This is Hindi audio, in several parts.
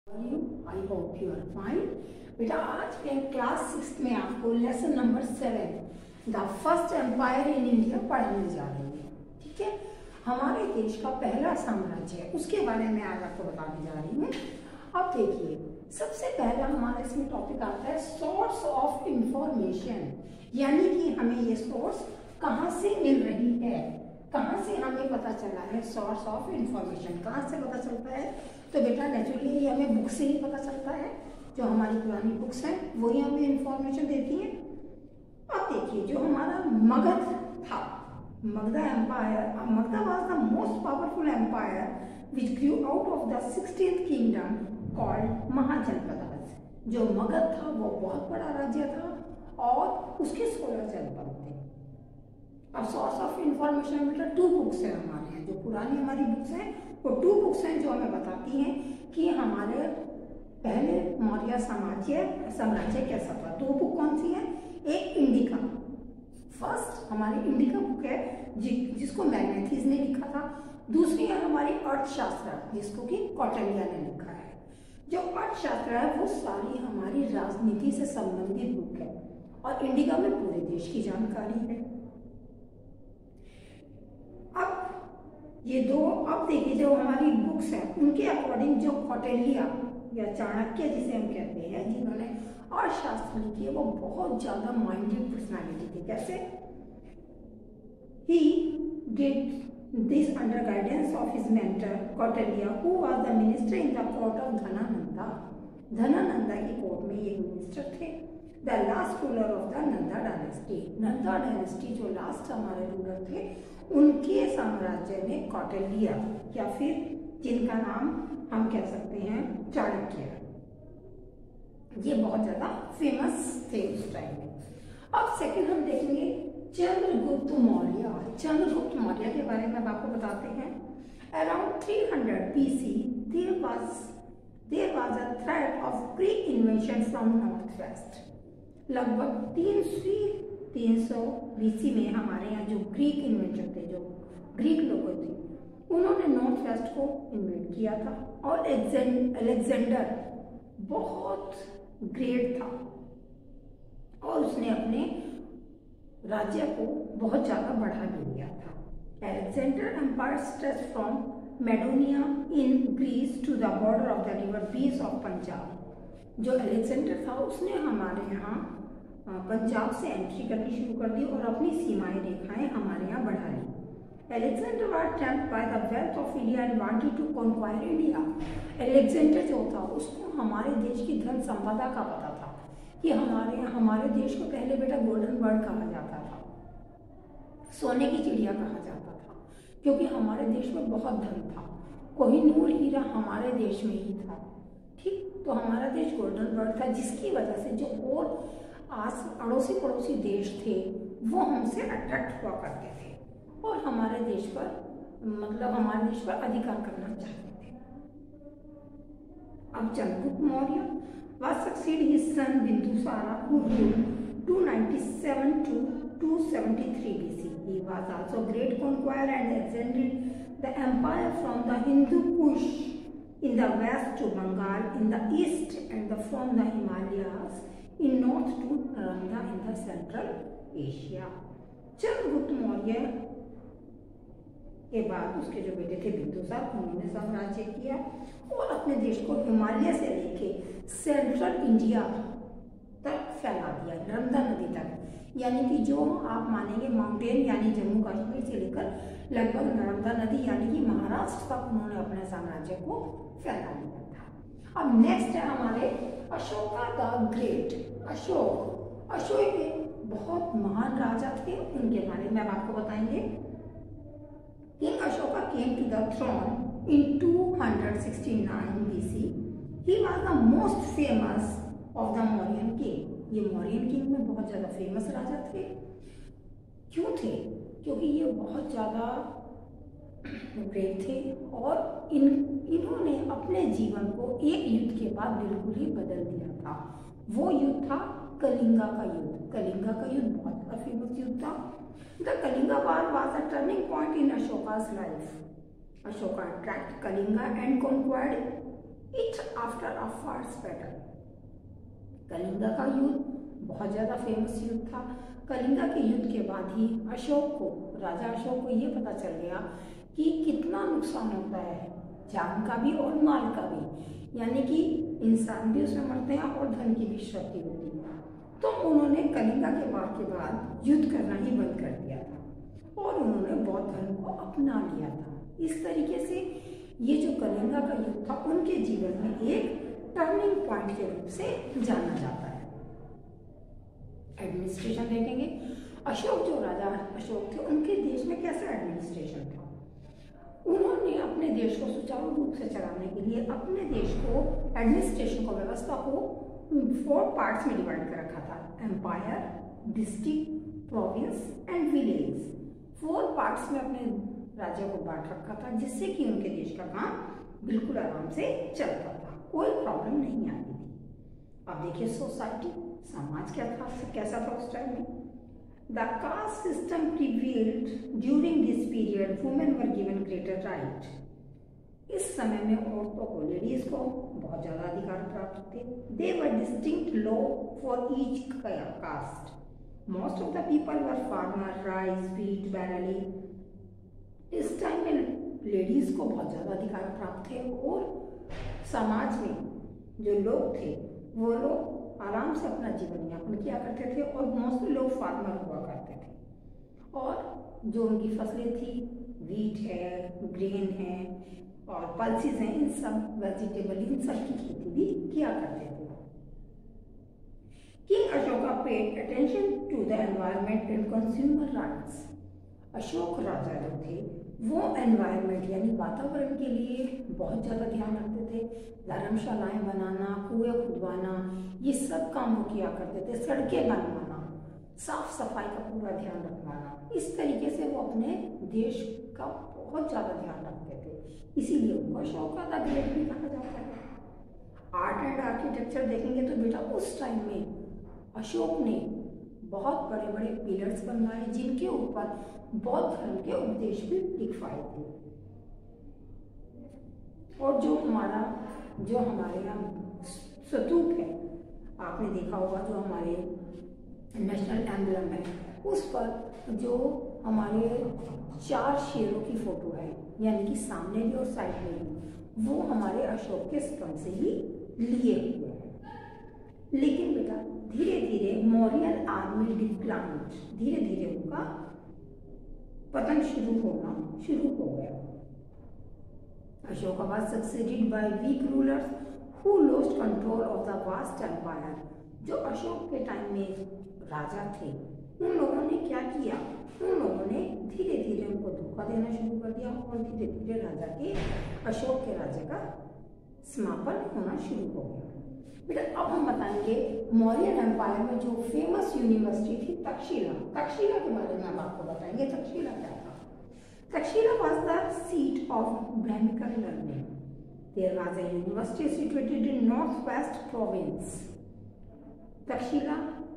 I hope you are fine. बेटा आज के क्लास 6 में आपको lesson number 7 the first empire in India पढ़ाने जा रही है। ठीक है, हमारे देश का पहला साम्राज्य है, उसके बारे में आज आपको बताने जा रही हूँ। अब देखिए, सबसे पहला हमारा इसमें टॉपिक आता है सोर्स ऑफ इंफॉर्मेशन, यानी कि हमें ये सोर्स कहाँ से मिल रही है, कहाँ से हमें पता चला है। सोर्स ऑफ इंफॉर्मेशन कहाँ से पता चलता है? तो बेटा नेचुरली हमें बुक से ही पता चलता है। जो हमारी पुरानी बुक्स हैं वही हमें इंफॉर्मेशन देती हैं। अब देखिए, जो हमारा मगध था, Magadha empire, Magadha was the most powerful empire which grew out of the 16th kingdom called Mahajanapada. जो मगध था वो बहुत बड़ा राज्य था और उसके 16 जनपद थे। अब सोर्स ऑफ इंफॉर्मेशन बेटा 2 बुक्स हैं हमारे यहाँ। जो पुरानी हमारी बुक्स हैं वो 2 बुक्स हैं जो हमें बताती हैं कि हमारे पहले मौर्य साम्राज्य कैसा था। 2 बुक कौन सी है? एक इंडिका, फर्स्ट हमारी इंडिका बुक है जिसको मैग्नेथिस ने लिखा था। दूसरी है हमारी अर्थशास्त्र, जिसको कि कौटिल्य ने लिखा है। जो अर्थशास्त्र है वो सारी हमारी राजनीति से संबंधित बुक है और इंडिका में पूरे देश की जानकारी है। ये 2, अब देखिए जो हमारी बुक्स हैं उनके अकॉर्डिंग जो कौटिल्य या चाणक्य जिसे हम कहते हैं, जिन्होंने अर्थशास्त्र लिखी है, वो बहुत ज्यादा माइंडेड पर्सनालिटी थी। कैसे? He did this under guidance of his mentor Kautilya, who was the minister in the court of Dhanananda. धनानंदा की कोर्ट में ये मिनिस्टर थे। The last ruler of the Nanda dynasty, Nanda dynasty जो लास्ट हमारे रूलर थे, उनके साम्राज्य में कौटिल्य या फिर जिनका नाम हम कह सकते हैं चाणक्य, ये बहुत ज्यादा फेमस थे उस टाइम में। अब सेकंड हम देखेंगे चंद्रगुप्त मौर्य। चंद्रगुप्त मौर्य के बारे में अब आपको बताते हैं। Around 300 BC there was a threat of Greek invasion from northwest। लगभग 300 BC में हमारे यहाँ जो ग्रीक इन्वेंटर थे, जो ग्रीक लोग थे, उन्होंने नॉर्थ वेस्ट को इन्वेट किया था। और अलेक्जेंडर बहुत ग्रेट था और उसने अपने राज्य को बहुत ज्यादा बढ़ा भी दिया था। Alexander empire stretch from Macedonia in Greece to the border of the river Beas of Punjab. जो अलेक्जेंडर था उसने हमारे यहाँ पंजाब से एंट्री करनी शुरू कर दी और अपनी सीमाएं रेखाएं हमारे यहाँ बढ़ा ली। Alexander was tempted by the wealth of India and wanted to conquer India. Alexander जो था उसको हमारे देश की धन संपदा का पता था कि हमारे देश को पहले बेटा गोल्डन बर्ड कहा जाता था, सोने की चिड़िया कहा जाता था, क्योंकि हमारे देश में बहुत धन था। कोहिनूर हीरा हमारे देश में ही था। ठीक, तो हमारा देश गोल्डन बर्ड था, जिसकी वजह से जो और अड़ोसी पड़ोसी देश थे वो हमसे अट्रैक्ट हुआ करते थे और हमारे देश पर अधिकार करना चाहते थे। अब Chandragupta Maurya was succeed his son Bindusara, who ruled 297 to 273 BC. He was also great conqueror and extended the empire from the Hindu Kush in the west to Bengal in the east and from the Himalayas in north to Naranda in the central Asia। Chandragupta Maurya के बाद उसके जो बेटे थे बिंदुसार, उन्होंने साम्राज्य किया और अपने देश को हिमालय से लेके सेंट्रल इंडिया तक फैला दिया, नर्मदा नदी तक। यानी कि जो आप मानेंगे माउंटेन, यानी जम्मू कश्मीर से लेकर लगभग नर्मदा नदी यानी कि महाराष्ट्र तक उन्होंने अपने साम्राज्य को फैला दिया था। अब नेक्स्ट है हमारे अशोका द ग्रेट। अशोक एक बहुत महान राजा थे, उनके बारे में आपको बताएंगे। King Ashoka came to the throne in 269 BC. He was the most famous of the Mauryan king. ये मौर्यन किंग में बहुत ज्यादा फेमस राजा थे। क्यों थे? क्योंकि ये बहुत ज्यादा ग्रेट थे और इन्होंने अपने जीवन को एक युद्ध के बाद बिल्कुल ही बदल दिया था। वो युद्ध था कलिंगा का युद्ध। कलिंगा का युद्ध बहुत फेमस युद्ध था। The Kalinga War was a turning point in Ashoka's life. Ashoka attacked Kalinga and conquered it after a fierce battle. Kalinga का युद्ध बहुत ज्यादा फेमस युद्ध था। कलिंगा के युद्ध के बाद ही राजा अशोक को ये पता चल गया कि कितना नुकसान होता है, जान का भी और माल का भी, यानी कि इंसान भी उसमें मरते हैं और धन की भी क्षति होती है। तो उन्होंने कलिंगा के वार के बाद युद्ध करना ही बंद कर दिया था और उन्होंने बौद्ध धर्म को अपना लिया था। इस तरीके से ये जो कलिंगा का युद्ध था उनके जीवन में एक टर्निंग पॉइंट के रूप से जाना जाता है। एडमिनिस्ट्रेशन देखेंगे, जो राजा अशोक थे उनके देश में कैसा एडमिनिस्ट्रेशन था। उन्होंने अपने देश को सुचारू रूप से चलाने के लिए अपने देश को एडमिनिस्ट्रेशन को व्यवस्था को 4 पार्ट्स में डिवाइड कर रखा था, empire, district, province and village. 4 parts में अपने राज्य को बांट रखा था, जिससे कि उनके देश का काम बिल्कुल आराम से चलता था, कोई प्रॉब्लम नहीं आती थी। अब देखिए सोसाइटी, समाज क्या था, कैसा था उस टाइम में। The caste system prevailed during this period, women were given greater right. इस समय में औरतों को, लेडीज को बहुत ज्यादा अधिकार प्राप्त थे। They were distinct law for each caste. Most of the people were farmer, rice, wheat, barley. इस टाइम में लेडीज को बहुत ज्यादा अधिकार प्राप्त थे और समाज में जो लोग थे वो लोग आराम से अपना जीवन यापन किया करते थे और मोस्टली लोग फार्मर हुआ करते थे और जो उनकी फसलें थी, व्हीट है, ग्रेन है और पल्सेस हैं, इन सब वेजिटेबल, इन सब की खेती भी किया करते थे। King Ashoka paid attention to the environment and consumer rights. Ashok राजा जो थे वो एनवायरनमेंट यानी वातावरण के लिए बहुत ज़्यादा ध्यान रखते थे। धर्मशालाएं बनाना, कुएं खुदवाना, ये सब काम वो किया करते थे। सड़कें बनवाना, साफ सफाई का पूरा ध्यान रखवाना, इस तरीके से वो अपने देश का बहुत ज़्यादा ध्यान रखते थे। इसीलिए उनको अशोका द ग्रेट भी कहा जाता है। आर्ट एंड आर्किटेक्चर देखेंगे तो बेटा उस टाइम में अशोक ने बहुत बड़े बड़े पिलर्स बनवाए जिनके ऊपर बौद्ध धर्म के उपदेश भी लिखवाए थे। और जो हमारे यहाँ स्तूप है, आपने देखा होगा, जो हमारे नेशनल एम्बलम है, उस पर जो हमारे 4 शेरों की फोटो है, यानी कि सामने भी और साइड में भी, वो हमारे अशोक के स्तंभ से ही लिए हुए हैं। लेकिन बेटा धीरे धीरे मौर्यन आर्मी डिक्लाइन्ड, धीरे धीरे उनका पतन शुरू हो गया। Ashoka was succeeded by weak rulers who lost control of the vast empire। जो अशोक के टाइम में राजा थे उन लोगों ने क्या किया, उन लोगों ने धीरे धीरे उनको धोखा देना शुरू कर दिया और धीरे धीरे अशोक के राज्य का समापन होना शुरू हो गया। बेटा अब हम बताएंगे मौर्यन एम्पायर में जो फेमस यूनिवर्सिटी थी तक्षशिला के बारे में हम आपको बताएंगे। तक्षशिला क्या था? Takshashila was the seat of Brahminical learning. There was a university situated in northwest province. Takshashila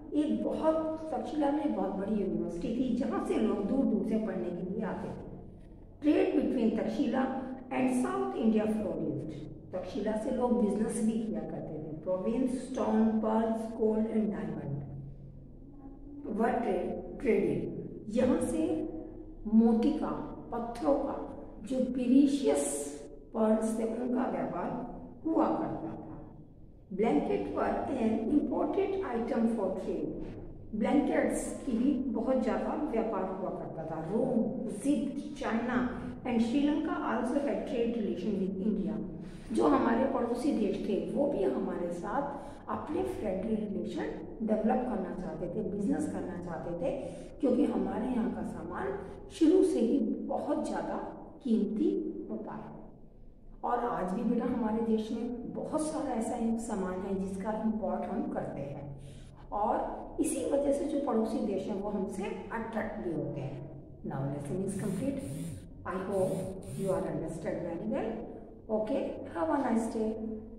में बहुत बड़ी यूनिवर्सिटी थी जहाँ से लोग दूर दूर से पढ़ने के लिए आते थे। Trade between Takshashila and south India flourished. Takshashila से लोग बिजनेस भी किया करते थे। Province, stone, pearls, gold and diamond were traded. यहाँ से मोती का, पत्थरों का, जो प्रीशियस पर्ल्स थे उनका व्यापार हुआ करता था। Blanket were an imported item for trade. Blankets की भी बहुत ज्यादा व्यापार हुआ करता था। Rome, Egypt, China and Sri Lanka also had trade relation with India. जो हमारे पड़ोसी देश थे वो भी हमारे साथ अपने फ्रेंडली रिलेशन डेवलप करना चाहते थे, बिजनेस करना चाहते थे, क्योंकि हमारे यहाँ का सामान शुरू से ही बहुत ज़्यादा कीमती होता है। और आज भी बेटा हमारे देश में बहुत सारा ऐसा सामान है जिसका इम्पोर्ट हम करते हैं और इसी वजह से जो पड़ोसी देश हैं वो हमसे अट्रैक्ट भी होते हैं। Now lesson is complete. I hope you are understood very well. Okay, have a nice day.